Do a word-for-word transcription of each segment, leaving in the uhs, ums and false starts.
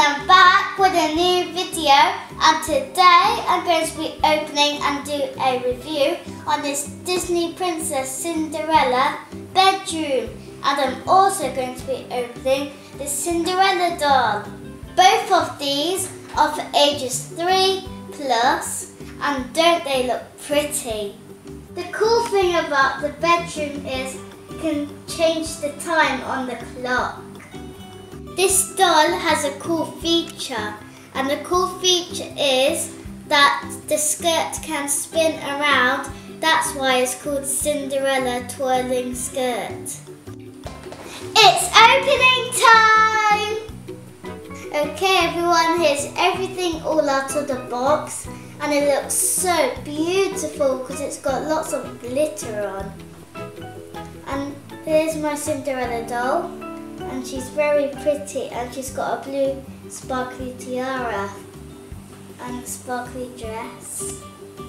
I'm back with a new video, and today I'm going to be opening and do a review on this Disney Princess Cinderella bedroom, and I'm also going to be opening the Cinderella doll. Both of these are for ages three plus, and don't they look pretty? The cool thing about the bedroom is you can change the time on the clock. This doll has a cool feature, and the cool feature is that the skirt can spin around. That's why it's called Cinderella Twirling Skirt. It's opening time! Okay everyone, here's everything all out of the box, and it looks so beautiful because it's got lots of glitter on. And here's my Cinderella doll. And she's very pretty, and she's got a blue sparkly tiara and sparkly dress.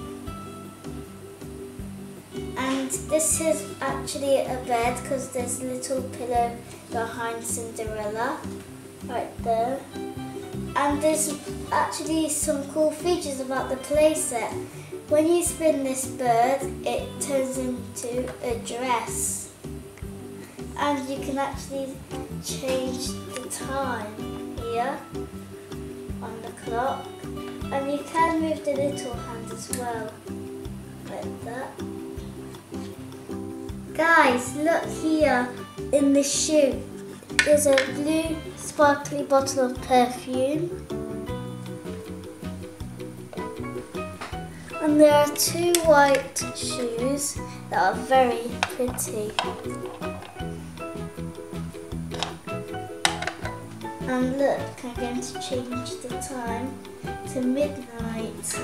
And this is actually a bed because there's a little pillow behind Cinderella right there. And there's actually some cool features about the playset. When you spin this bird, it turns into a dress. And you can actually change the time here on the clock, and you can move the little hand as well, like that. Guys, look here in the shoe. There's a blue sparkly bottle of perfume, and there are two white shoes that are very pretty. And look, I'm going to change the time to midnight.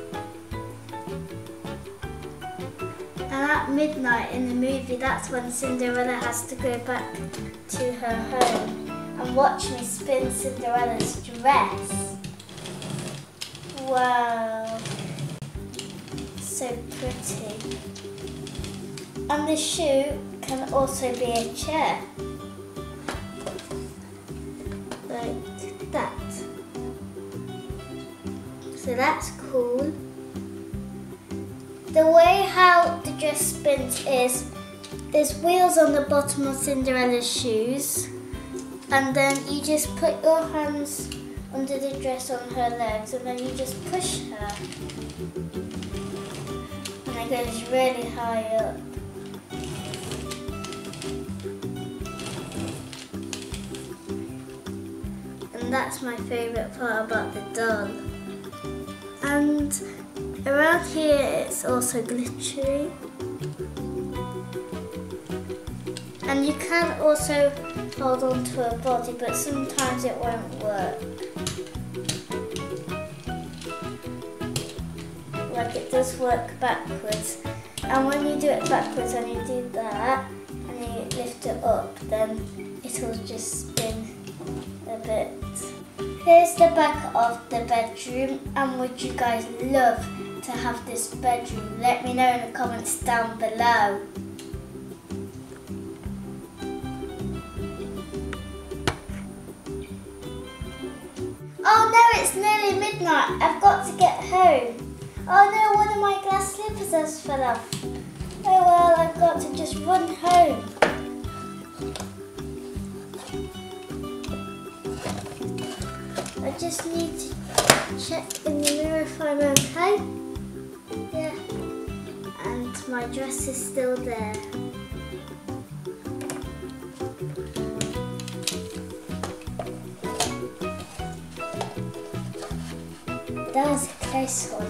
And at midnight in the movie, that's when Cinderella has to go back to her home. And watch me spin Cinderella's dress. Wow, so pretty. And the shoe can also be a chair. Like that. So that's cool. The way how the dress spins is there's wheels on the bottom of Cinderella's shoes, and then you just put your hands under the dress on her legs, and then you just push her, and it goes really high up. And that's my favourite part about the doll. And around here it's also glittery. And you can also hold on to her body, but sometimes it won't work. Like it does work backwards. And when you do it backwards and you do that, and you lift it up, then it'll just spin a bit. Here's the back of the bedroom, and would you guys love to have this bedroom? Let me know in the comments down below. Oh no, it's nearly midnight. I've got to get home. Oh no, one of my glass slippers has fell off. Oh well, I've got to just run home. I just need to check in the mirror if I'm okay. Yeah. And my dress is still there. That was a close one.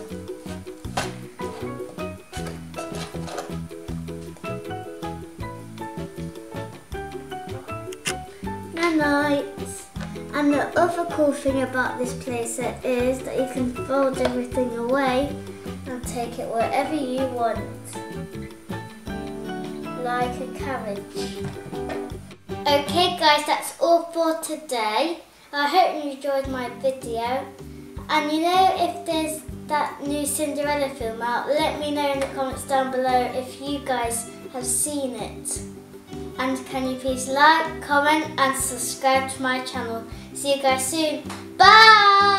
Night night. And the other cool thing about this playset is that you can fold everything away and take it wherever you want, like a carriage. Okay guys, that's all for today. I hope you enjoyed my video. And you know, if there's that new Cinderella film out, let me know in the comments down below if you guys have seen it. And can you please like, comment and subscribe to my channel. See you guys soon. Bye!